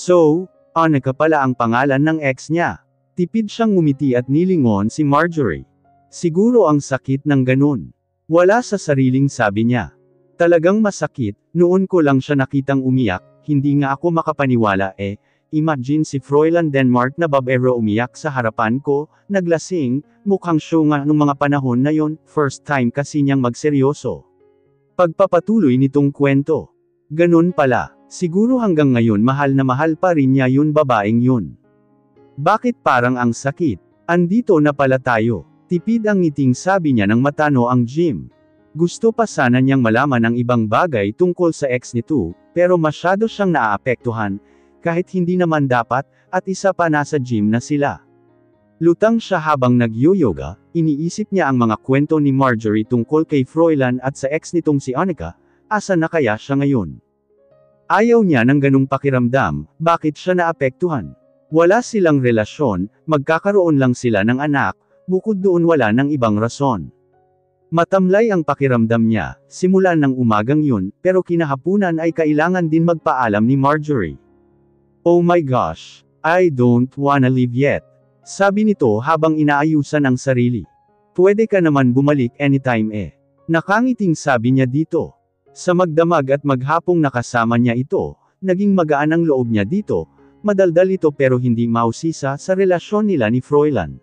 So, Annika pala ang pangalan ng ex niya. Tipid siyang ngumiti at nilingon si Marjorie. Siguro ang sakit ng ganun. Wala sa sariling sabi niya. Talagang masakit, noon ko lang siya nakitang umiyak, hindi nga ako makapaniwala imagine si Fräulein Denmark na babaero umiyak sa harapan ko, naglasing, mukhang show nga nung mga panahon na yon, first time kasi niyang magseryoso. Pagpapatuloy nitong kwento. Ganun pala, siguro hanggang ngayon mahal na mahal pa rin niya yun babaeng yun. Bakit parang ang sakit? Andito na pala tayo. Tipid ang ngiting sabi niya nang matano ang Jim. Gusto pa sana niyang malaman ang ibang bagay tungkol sa ex nito, pero masyado siyang naaapektuhan, kahit hindi naman dapat, at isa pa nasa gym na sila. Lutang siya habang nag-yoyoga, iniisip niya ang mga kwento ni Marjorie tungkol kay Fräulein at sa ex nitong si Annika, asa na kaya siya ngayon? Ayaw niya ng ganung pakiramdam, bakit siya naapektuhan? Wala silang relasyon, magkakaroon lang sila ng anak, bukod doon wala ng ibang rason. Matamlay ang pakiramdam niya, simula ng umagang yun, pero kinahapunan ay kailangan din magpaalam ni Marjorie. Oh my gosh, I don't wanna leave yet. Sabi nito habang inaayusan ang sarili. Pwede ka naman bumalik anytime Nakangiting sabi niya dito. Sa magdamag at maghapong nakasama niya ito, naging magaan ang loob niya dito, madaldal ito pero hindi mausisa sa relasyon nila ni Fräulein.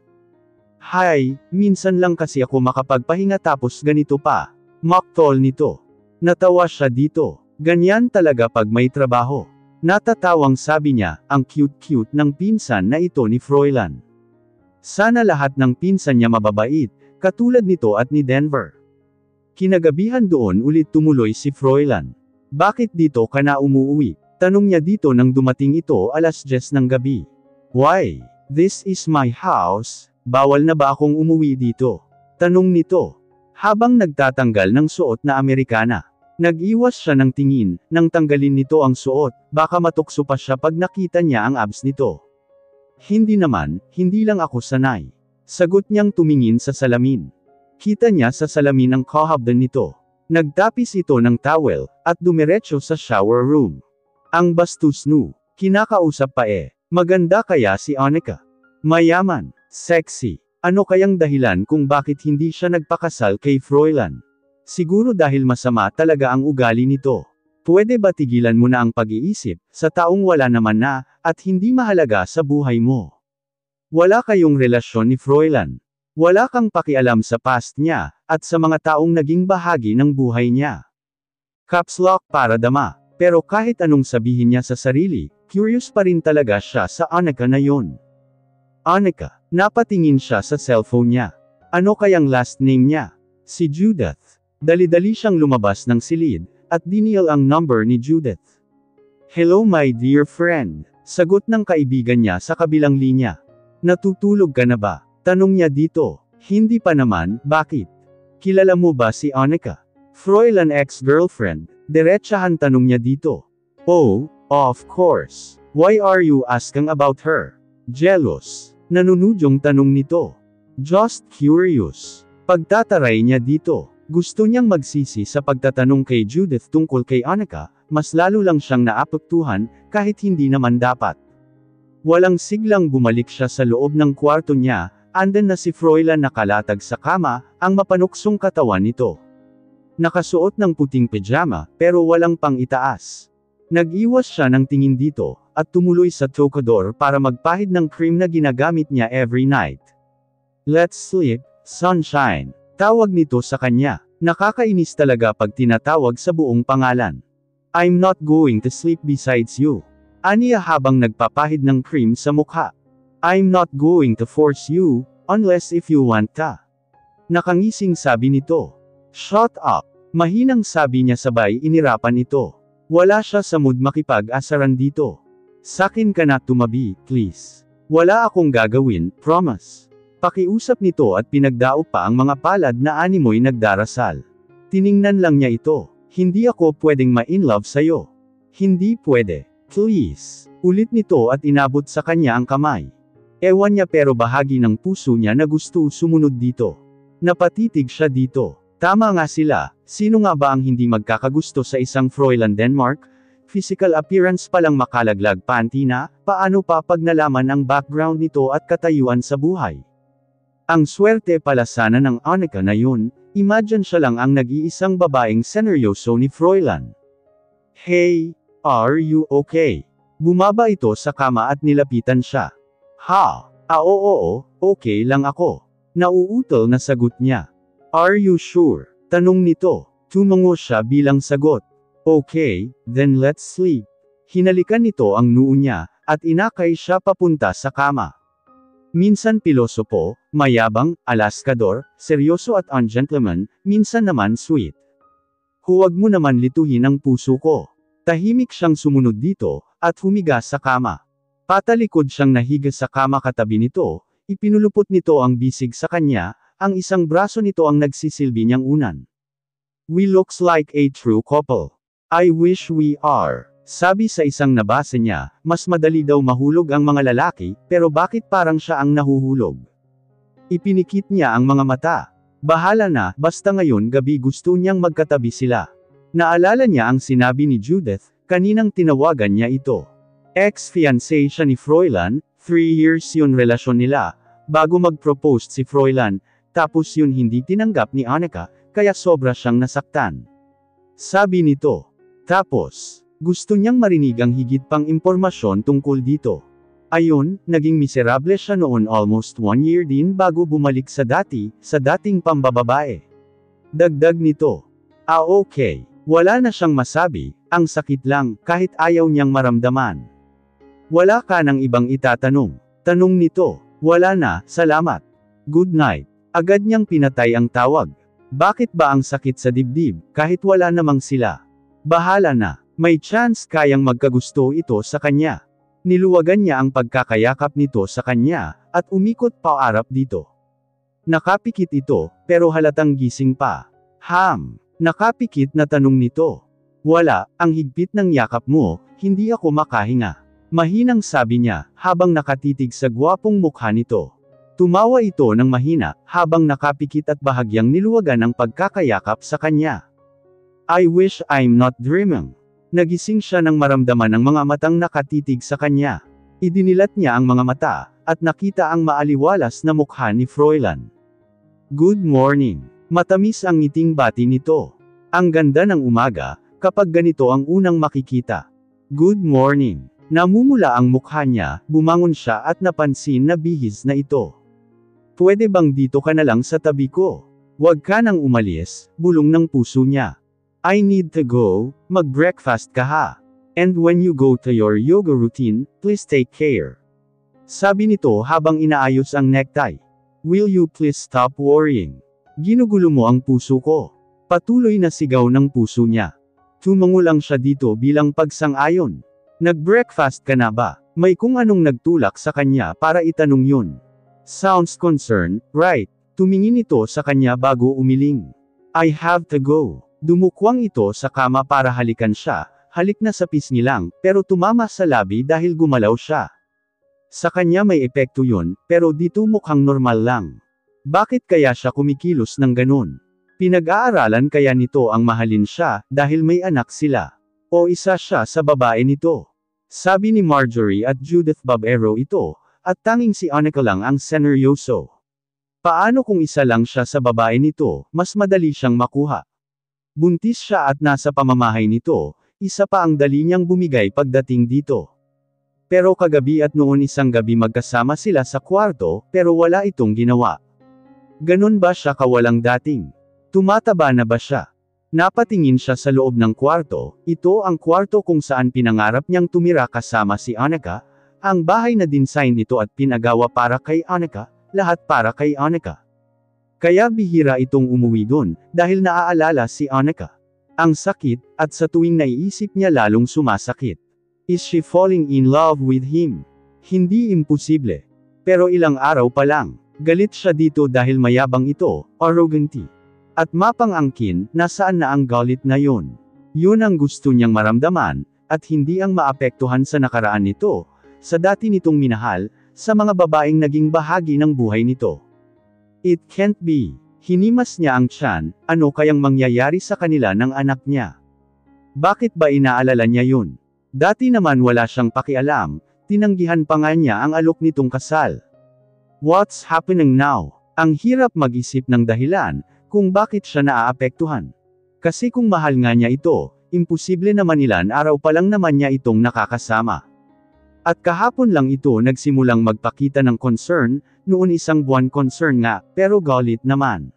Hi, minsan lang kasi ako makapagpahinga tapos ganito pa. Mock-tall nito. Natawa siya dito. Ganyan talaga pag may trabaho. Natatawang sabi niya, ang cute-cute ng pinsan na ito ni Fräulein. Sana lahat ng pinsan niya mababait, katulad nito at ni Denver. Kinagabihan doon ulit tumuloy si Fräulein. Bakit dito ka na umuwi? Tanong niya dito nang dumating ito 10:00 ng gabi. Why? This is my house. Bawal na ba akong umuwi dito? Tanong nito. Habang nagtatanggal ng suot na Amerikana. Nag-iwas siya ng tingin, nang tanggalin nito ang suot, baka matukso pa siya pag nakita niya ang abs nito. Hindi naman, hindi lang ako sanay. Sagot niyang tumingin sa salamin. Kita niya sa salamin ang kahabdan nito. Nagtapis ito ng towel, at dumiretso sa shower room. Ang bastos nu. Kinakausap pa Maganda kaya si Annika? Mayaman. Sexy. Ano kayang dahilan kung bakit hindi siya nagpakasal kay Fräulein? Siguro dahil masama talaga ang ugali nito. Pwede ba tigilan mo na ang pag-iisip, sa taong wala naman na, at hindi mahalaga sa buhay mo? Wala kayong relasyon ni Fräulein. Wala kang pakialam sa past niya, at sa mga taong naging bahagi ng buhay niya. Caps lock para dama. Pero kahit anong sabihin niya sa sarili, curious pa rin talaga siya sa Annika na yon. Annika. Napatingin siya sa cellphone niya. Ano kayang last name niya? Si Judith. Dali-dali siyang lumabas ng silid, at dinial ang number ni Judith. Hello my dear friend. Sagot ng kaibigan niya sa kabilang linya. Natutulog ka na ba? Tanong niya dito. Hindi pa naman, bakit? Kilala mo ba si Annika? Fräulein ex-girlfriend. Diretsahan tanong niya dito. Oh, of course. Why are you asking about her? Jealous. Nanunudyong tanong nito. Just curious. Pagtataray niya dito. Gusto niyang magsisi sa pagtatanong kay Judith tungkol kay Annika, mas lalo lang siyang naapektuhan, kahit hindi naman dapat. Walang siglang bumalik siya sa loob ng kwarto niya, andan na si Fräulein nakalatag sa kama, ang mapanuksong katawan nito. Nakasuot ng puting pajama, pero walang pang itaas. Nag-iwas siya ng tingin dito, at tumuloy sa tocador para magpahid ng cream na ginagamit niya every night. Let's sleep, sunshine. Tawag nito sa kanya. Nakakainis talaga pag tinatawag sa buong pangalan. I'm not going to sleep besides you. Aniya habang nagpapahid ng cream sa mukha. I'm not going to force you, unless if you want ta. Nakangising sabi nito. Shut up. Mahinang sabi niya sabay inirapan ito. Wala siya sa mood makipag-asaran dito. Sakin ka na tumabi, please. Wala akong gagawin, promise. Pakiusap nito at pinagdao pa ang mga palad na animoy nagdarasal. Tiningnan lang niya ito. Hindi ako pwedeng ma-inlove sa'yo. Hindi pwede. Please. Ulit nito at inabot sa kanya ang kamay. Ewan niya pero bahagi ng puso niya na gusto sumunod dito. Napatitig siya dito. Tama nga sila, sino nga ba ang hindi magkakagusto sa isang Fräulein Denmark? Physical appearance palang makalaglag panty na, paano pa pag nalaman ang background nito at katayuan sa buhay? Ang swerte pala sana ng Annika na yun, imagine siya lang ang nag-iisang babaeng seneryoso ni Froilan. Hey, are you okay? Bumaba ito sa kama at nilapitan siya. Ha? Oo, okay lang ako. Nauutal na sagot niya. Are you sure? Tanong nito. Tumango siya bilang sagot. Okay, then let's sleep. Hinalikan nito ang noo niya, at inakay siya papunta sa kama. Minsan pilosopo, mayabang, alaskador, seryoso at ungentleman, minsan naman sweet. Huwag mo naman lituhin ang puso ko. Tahimik siyang sumunod dito, at humiga sa kama. Patalikod siyang nahiga sa kama katabi nito, ipinulupot nito ang bisig sa kanya, ang isang braso nito ang nagsisilbi niyang unan. We looks like a true couple. I wish we are. Sabi sa isang nabasa niya, mas madali daw mahulog ang mga lalaki, pero bakit parang siya ang nahuhulog? Ipinikit niya ang mga mata. Bahala na, basta ngayon gabi gusto niyang magkatabi sila. Naalala niya ang sinabi ni Judith, kaninang tinawagan niya ito. Ex-fiancé siya ni Froilan, 3 years yun relasyon nila, bago mag-propose si Froilan, tapos yun hindi tinanggap ni Annika, kaya sobra siyang nasaktan. Sabi nito. Tapos, gusto niyang marinig ang higit pang impormasyon tungkol dito. Ayun, naging miserable siya noon almost 1 year din bago bumalik sa dating pambababae. Dagdag nito. Okay. Wala na siyang masabi, ang sakit lang, kahit ayaw niyang maramdaman. Wala ka nang ibang itatanong. Tanong nito. Wala na, salamat. Good night. Agad niyang pinatay ang tawag. Bakit ba ang sakit sa dibdib, kahit wala namang sila? Bahala na, may chance kayang magkagusto ito sa kanya. Niluwagan niya ang pagkakayakap nito sa kanya, at umikot paarap dito. Nakapikit ito, pero halatang gising pa. Nakapikit na tanong nito. Wala, ang higpit ng yakap mo, hindi ako makahinga. Mahinang sabi niya, habang nakatitig sa gwapong mukha nito. Tumawa ito ng mahina, habang nakapikit at bahagyang niluwagan ang pagkakayakap sa kanya. I wish I'm not dreaming. Nagising siya nang maramdaman ang mga matang nakatitig sa kanya. Idinilat niya ang mga mata, at nakita ang maaliwalas na mukha ni Froilan. Good morning. Matamis ang ngiting bati nito. Ang ganda ng umaga, kapag ganito ang unang makikita. Good morning. Namumula ang mukha niya, bumangon siya at napansin na bihis na ito. Pwede bang dito ka na lang sa tabi ko? Huwag ka nang umalis, bulong ng puso niya. I need to go, mag-breakfast ka ha. And when you go to your yoga routine, please take care. Sabi nito habang inaayos ang necktie. Will you please stop worrying? Ginugulo mo ang puso ko. Patuloy na sigaw ng puso niya. Tumango lang siya dito bilang pagsang-ayon. Nag-breakfast ka na ba? May kung anong nagtulak sa kanya para itanong yun. Sounds concerned, right? Tumingin ito sa kanya bago umiling. I have to go. Dumukwang ito sa kama para halikan siya, halik na sa pisngi lang, pero tumama sa labi dahil gumalaw siya. Sa kanya may epekto yun, pero dito mukhang normal lang. Bakit kaya siya kumikilos ng ganun? Pinag-aaralan kaya nito ang mahalin siya, dahil may anak sila. O isa siya sa babae nito. Sabi ni Marjorie at Judith Barbero ito, at tanging si Annika lang ang seneryoso. Paano kung isa lang siya sa babae nito, mas madali siyang makuha. Buntis siya at nasa pamamahay nito, isa pa ang dali niyang bumigay pagdating dito. Pero kagabi at noon isang gabi magkasama sila sa kwarto, pero wala itong ginawa. Ganon ba siya kawalang dating? Tumataba na ba siya? Napatingin siya sa loob ng kwarto, ito ang kwarto kung saan pinangarap niyang tumira kasama si Annika, ang bahay na dinsign nito at pinagawa para kay Annika, lahat para kay Annika. Kaya bihira itong umuwi doon, dahil naaalala si Annika. Ang sakit, at sa tuwing naiisip niya lalong sumasakit. Is she falling in love with him? Hindi imposible. Pero ilang araw pa lang, galit siya dito dahil mayabang ito, arrogancy. At mapang-angkin, nasaan na ang galit na yon? Yun ang gusto niyang maramdaman, at hindi ang maapektuhan sa nakaraan nito, sa dati nitong minahal, sa mga babaeng naging bahagi ng buhay nito. It can't be. Hinimas niya ang tiyan, ano kayang mangyayari sa kanila ng anak niya? Bakit ba inaalala niya yun? Dati naman wala siyang pakialam, tinanggihan pa nga niya ang alok nitong kasal. What's happening now? Ang hirap mag-isip ng dahilan, kung bakit siya naaapektuhan. Kasi kung mahal nga niya ito, imposible naman ilan araw pa lang naman niya itong nakakasama. At kahapon lang ito nagsimulang magpakita ng concern, noon isang buwan concern nga, pero galit naman.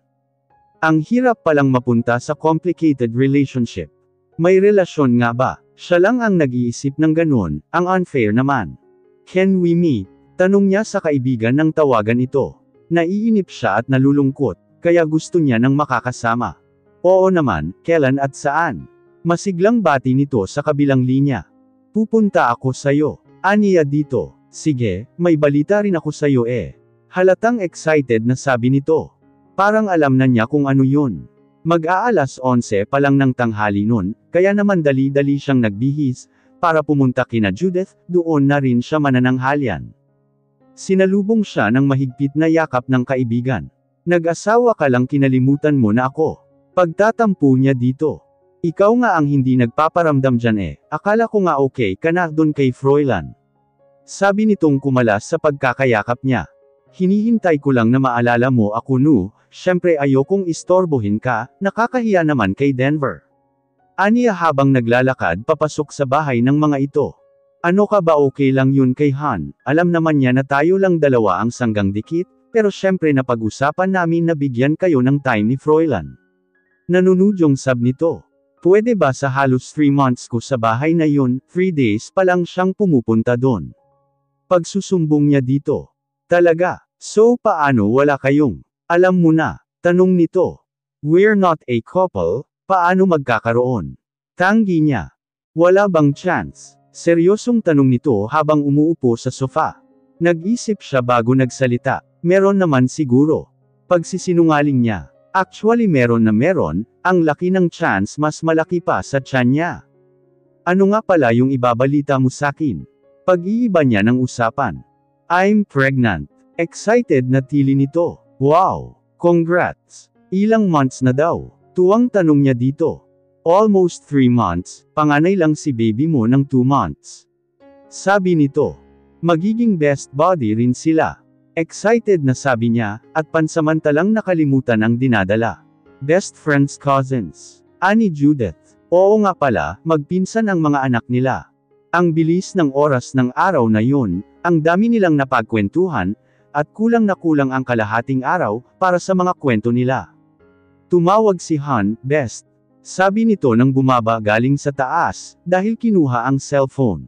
Ang hirap palang mapunta sa complicated relationship. May relasyon nga ba? Siya lang ang nag-iisip ng ganun, ang unfair naman. Can we meet? Tanong niya sa kaibigan nang tawagan ito. Naiinip siya at nalulungkot, kaya gusto niya ng makakasama. Oo naman, kailan at saan? Masiglang bati nito sa kabilang linya. Pupunta ako sayo. Aniya dito. Sige, may balita rin ako sayo eh. Halatang excited na sabi nito. Parang alam na niya kung ano yun. Mag-aalas 11 pa lang ng tanghali nun, kaya naman dali-dali siyang nagbihis, para pumunta kina Judith, doon na rin siya manananghalian. Sinalubong siya ng mahigpit na yakap ng kaibigan. Nag-asawa ka lang kinalimutan mo na ako. Pagtatampo niya dito. Ikaw nga ang hindi nagpaparamdam dyan eh, akala ko nga okay ka na dun kay Froilan. Sabi nitong kumalas sa pagkakayakap niya. Hinihintay ko lang na maalala mo ako no, syempre ayokong istorbohin ka, nakakahiya naman kay Denver. Aniya habang naglalakad papasok sa bahay ng mga ito. Ano ka ba okay lang yun kay Han, alam naman niya na tayo lang dalawa ang sanggang dikit, pero syempre napag-usapan namin na bigyan kayo ng time ni Froilan. Nanunudyong sab nito. Pwede ba sa halos 3 months ko sa bahay na yun, 3 days pa lang siyang pumupunta doon. Pagsusumbong niya dito. Talaga, so paano wala kayong, alam mo na, tanong nito. We're not a couple, paano magkakaroon? Tanggi niya. Wala bang chance? Seryosong tanong nito habang umuupo sa sofa. Nag-isip siya bago nagsalita. Meron naman siguro. Pagsisinungaling niya. Actually meron na meron, ang laki ng chance mas malaki pa sa tiyan niya. Ano nga pala yung ibabalita mo sakin? Pag-iiba niya ng usapan. I'm pregnant. Excited na tili nito. Wow! Congrats! Ilang months na daw? Tuwang tanong niya dito. Almost 3 months, panganay lang si baby mo ng 2 months. Sabi nito. Magiging best buddy rin sila. Excited na sabi niya, at pansamantalang nakalimutan ang dinadala. Best friends cousins. Ani Judith. Oo nga pala, magpinsan ang mga anak nila. Ang bilis ng oras ng araw na yun, ang dami nilang napagkwentuhan, at kulang na kulang ang kalahating araw, para sa mga kwento nila. Tumawag si Han, best. Sabi nito nang bumaba galing sa taas, dahil kinuha ang cellphone.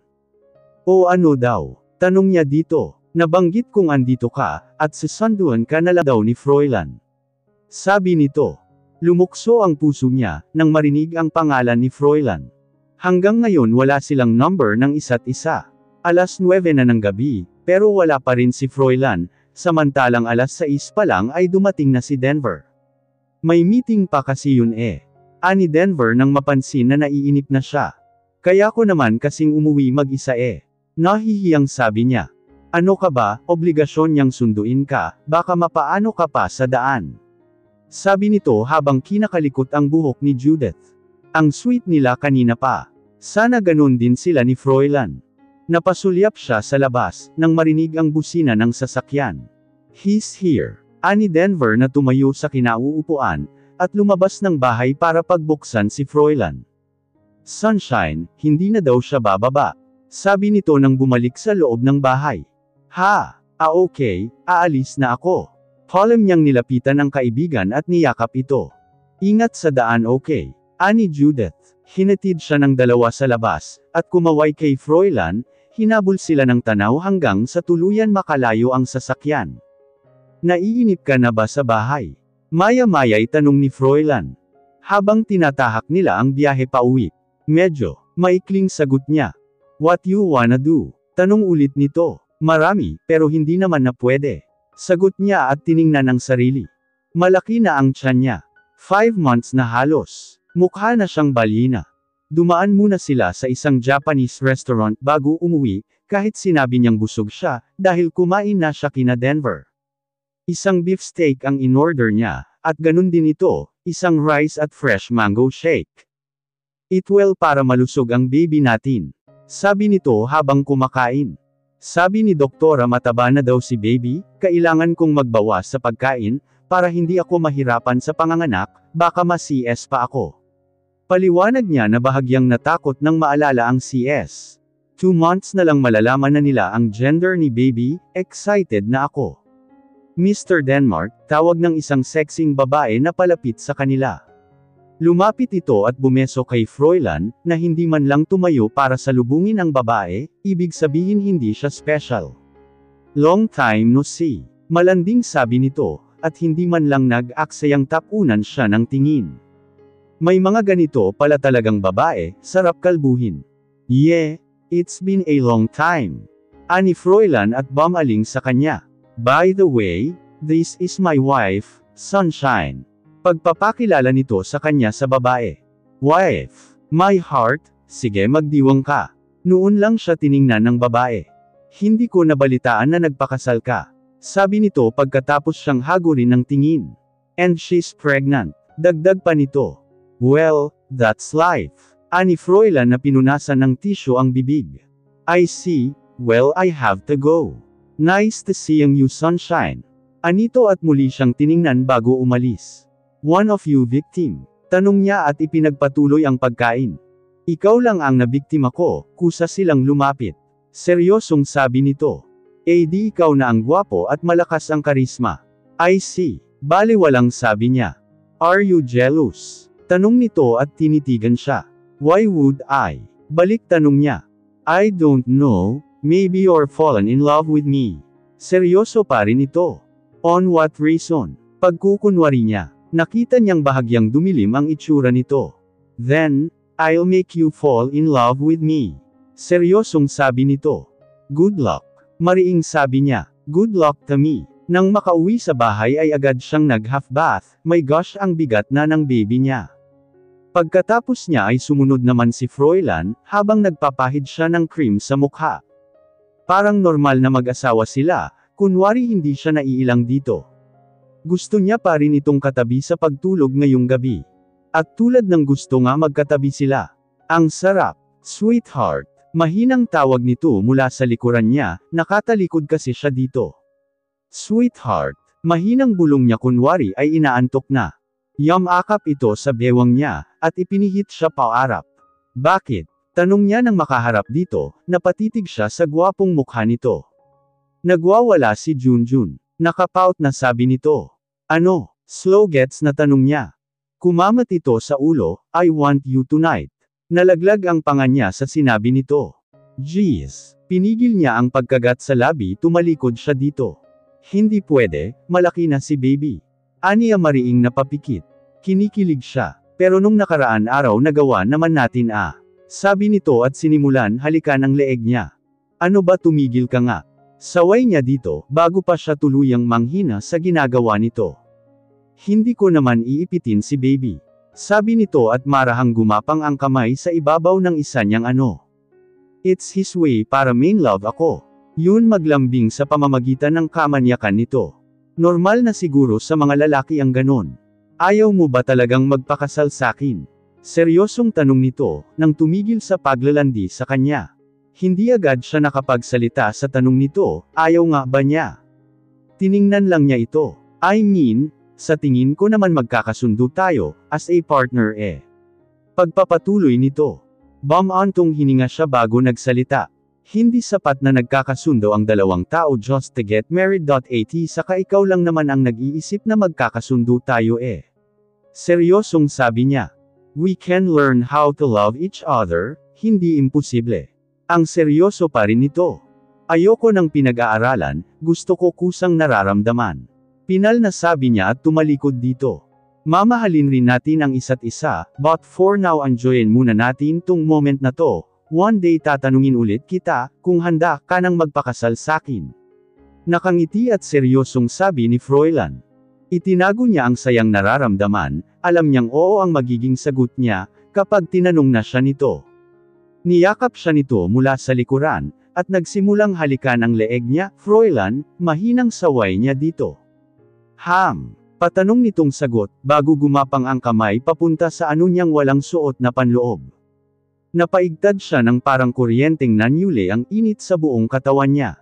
O ano daw? Tanong niya dito. Nabanggit kong andito ka, at sisanduan ka na lang daw ni Froilan. Sabi nito. Lumukso ang puso niya, nang marinig ang pangalan ni Froilan. Hanggang ngayon wala silang number ng isa't isa. Alas 9 na ng gabi, pero wala pa rin si Froilan, samantalang alas 6 pa lang ay dumating na si Denver. May meeting pa kasi yun eh. Ani Denver nang mapansin na naiinip na siya. Kaya ko naman kasing umuwi mag-isa eh. Nahihiyang sabi niya. Ano ka ba, obligasyon niyang sunduin ka, baka mapaano ka pa sa daan. Sabi nito habang kinakalikot ang buhok ni Judith. Ang sweet nila kanina pa. Sana ganun din sila ni Froilan. Napasulyap siya sa labas, nang marinig ang busina ng sasakyan. He's here. Ani Denver na tumayo sa kinauupuan, at lumabas ng bahay para pagbuksan si Froilan. Sunshine, hindi na daw siya bababa. Sabi nito nang bumalik sa loob ng bahay. Ha, okay, aalis na ako. Palem niyang nilapitan ng kaibigan at niyakap ito. Ingat sa daan okay. Ani Judith. Hinatid siya ng dalawa sa labas, at kumaway kay Froilan, hinabol sila ng tanaw hanggang sa tuluyan makalayo ang sasakyan. Naiinip ka na ba sa bahay? Maya-maya'y tanong ni Froilan. Habang tinatahak nila ang biyahe pauwi. Medyo, maikling sagot niya. What you wanna do? Tanong ulit nito. Marami, pero hindi naman na pwede. Sagot niya at tiningnan ang sarili. Malaki na ang tiyan niya. 5 months na halos. Mukha na siyang balyena. Dumaan muna sila sa isang Japanese restaurant bago umuwi, kahit sinabi niyang busog siya, dahil kumain na siya kina Denver. Isang beef steak ang in-order niya, at ganun din ito, isang rice at fresh mango shake. Eat well para malusog ang baby natin. Sabi nito habang kumakain. Sabi ni doktora mataba na daw si baby, kailangan kong magbawas sa pagkain, para hindi ako mahirapan sa panganganak, baka ma-CS pa ako. Paliwanag niya na bahagyang natakot nang maalala ang CS. 2 months na lang malalaman na nila ang gender ni baby, excited na ako. Mr. Denmark, tawag ng isang sexing babae na palapit sa kanila. Lumapit ito at bumeso kay Froilan, na hindi man lang tumayo para salubungin ang babae, ibig sabihin hindi siya special. Long time no see. Malanding sabi nito, at hindi man lang nag-aksayang tapunan siya ng tingin. May mga ganito pala talagang babae, sarap kalbuhin. Yeah, it's been a long time. Ani Froilan at bumaling sa kanya. By the way, this is my wife, Sunshine. Pagpapakilala nito sa kanya sa babae. Wife, my heart, sige magdiwang ka. Noon lang siya tiningnan ng babae. Hindi ko nabalitaan na nagpakasal ka. Sabi nito pagkatapos siyang hagurin ng tingin. And she's pregnant. Dagdag pa nito. Well, that's life. Ani Froilan na pinunasan ng tissue ang bibig. I see, well I have to go. Nice to seeing you Sunshine. Anito at muli siyang tiningnan bago umalis. One of you victim? Tanong niya at ipinagpatuloy ang pagkain. Ikaw lang ang nabiktima ko, kusa silang lumapit. Seryosong sabi nito. Di ikaw na ang gwapo at malakas ang karisma. I see. Baliwalang sabi niya. Are you jealous? Tanong nito at tinitigan siya. Why would I? Balik tanong niya. I don't know, maybe you're fallen in love with me. Seryoso pa rin ito. On what reason? Pagkukunwari niya. Nakita niyang bahagyang dumilim ang itsura nito. Then, I'll make you fall in love with me. Seryosong sabi nito. Good luck. Mariing sabi niya. Good luck to me. Nang makauwi sa bahay ay agad siyang nag-half bath, my gosh ang bigat na ng baby niya. Pagkatapos niya ay sumunod naman si Froilan, habang nagpapahid siya ng cream sa mukha. Parang normal na mag-asawa sila, kunwari hindi siya naiilang dito. Gusto niya pa rin itong katabi sa pagtulog ngayong gabi. At tulad ng gusto nga magkatabi sila. Ang sarap, sweetheart. Mahinang tawag nito mula sa likuran niya, nakatalikod kasi siya dito. Sweetheart, mahinang bulong niya kunwari ay inaantok na. Yamakap ito sa bewang niya, at ipinihit siya paarap. Bakit? Tanong niya nang makaharap dito, napatitig siya sa gwapong mukha nito. Nagwawala si Junjun. Nakapout na sabi nito. Ano? Slow gets na tanong niya. Kumamat ito sa ulo, I want you tonight. Nalaglag ang panga niya sa sinabi nito. Jeez, pinigil niya ang pagkagat sa labi tumalikod siya dito. Hindi pwede, malaki na si baby. Aniya mariing napapikit. Kinikilig siya. Pero nung nakaraan araw nagawa naman natin Sabi nito at sinimulan halikan ang leeg niya. Ano ba tumigil ka nga? Saway niya dito, bago pa siya tuluyang manghina sa ginagawa nito. Hindi ko naman iipitin si baby. Sabi nito at marahang gumapang ang kamay sa ibabaw ng isa niyang It's his way para main love ako. Yun maglambing sa pamamagitan ng kamanyakan nito. Normal na siguro sa mga lalaki ang ganon. Ayaw mo ba talagang magpakasal sakin? Seryosong tanong nito, nang tumigil sa paglalandi sa kanya. Hindi agad siya nakapagsalita sa tanong nito, ayaw nga ba niya? Tiningnan lang niya ito. I mean, sa tingin ko naman magkakasundo tayo, as a partner Pagpapatuloy nito. Bumantong hininga siya bago nagsalita. Hindi sapat na nagkakasundo ang dalawang tao just to get married. At saka ikaw lang naman ang nag-iisip na magkakasundo tayo Seryosong sabi niya. We can learn how to love each other, hindi imposible. Ang seryoso pa rin nito. Ayoko ng pinag-aaralan, gusto ko kusang nararamdaman. Pinal na sabi niya at tumalikod dito. Mamahalin rin natin ang isa't isa, but for now enjoyin muna natin tong moment na to. One day tatanungin ulit kita, kung handa ka nang magpakasal sakin. Nakangiti at seryosong sabi ni Froilan. Itinago niya ang sayang nararamdaman, alam niyang oo ang magiging sagot niya, kapag tinanong na siya nito. Niyakap siya nito mula sa likuran, at nagsimulang halikan ang leeg niya. Froilan, mahinang saway niya dito. Patanong nitong sagot, bago gumapang ang kamay papunta sa niyang walang suot na panloob. Napaigtad siya ng parang kuryenteng nanyule ang init sa buong katawan niya.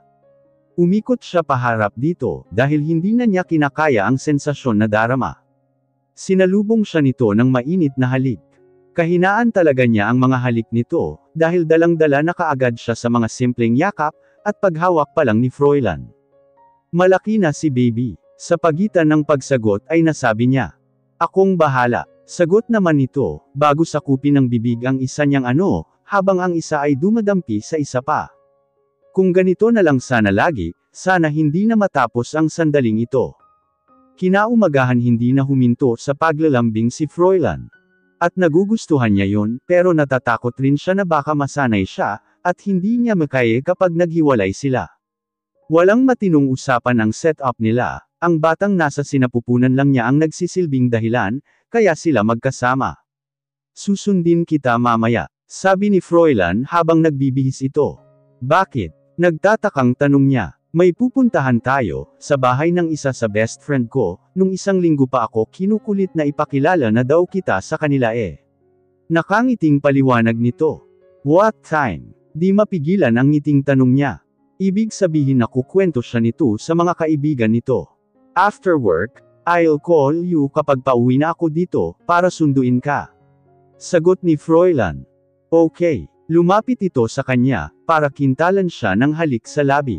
Umikot siya paharap dito, dahil hindi na niya kinakaya ang sensasyon na darama. Sinalubong siya nito ng mainit na halik. Kahinaan talaga niya ang mga halik nito, dahil dalang-dala na kaagad siya sa mga simpleng yakap, at paghawak pa lang ni Froilan. Malaki na si baby. Sa pagitan ng pagsagot ay nasabi niya, "Akong bahala." Sagot naman nito, bago sakupin ng bibig ang isa niyang habang ang isa ay dumadampi sa isa pa. Kung ganito na lang sana lagi, sana hindi na matapos ang sandaling ito. Kinaumagahan hindi na huminto sa paglalambing si Froilan. At nagugustuhan niya yon, pero natatakot rin siya na baka masanay siya, at hindi niya makaya kapag naghiwalay sila. Walang matinong usapan ang setup nila, ang batang nasa sinapupunan lang niya ang nagsisilbing dahilan, kaya sila magkasama. "Susundin kita mamaya," sabi ni Froilan habang nagbibihis ito. "Bakit?" Nagtatakang tanong niya. "May pupuntahan tayo, sa bahay ng isa sa best friend ko, nung isang linggo pa ako kinukulit na ipakilala na daw kita sa kanila eh." Nakangiting paliwanag nito. "What time?" Di mapigilan ang ngiting tanong niya. Ibig sabihin na kukwento siya nito sa mga kaibigan nito. "After work, I'll call you kapag pauwi na ako dito, para sunduin ka." Sagot ni Froilan. "Okay." Lumapit ito sa kanya, para kintalan siya ng halik sa labi.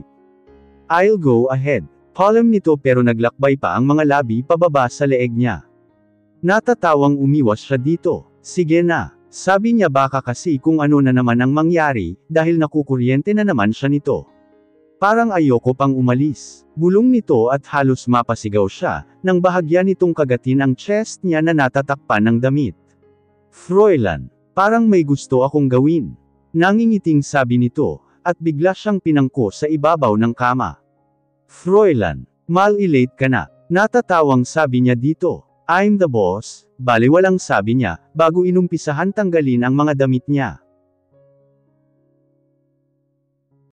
"I'll go ahead." Palm nito pero naglakbay pa ang mga labi pababa sa leeg niya. Natatawang umiwas siya dito. "Sige na." Sabi niya baka kasi kung ano na naman ang mangyari, dahil nakukuryente na naman siya nito. Parang ayoko pang umalis. Bulong nito at halos mapasigaw siya, nang bahagya nitong kagatin ang chest niya na natatakpan ng damit. "Froilan, parang may gusto akong gawin." Nangingiting sabi nito, at bigla siyang pinangko sa ibabaw ng kama. "Froilan, mal-elate ka na." Natatawang sabi niya dito. "I'm the boss." Baliwalang sabi niya, bago inumpisahan tanggalin ang mga damit niya.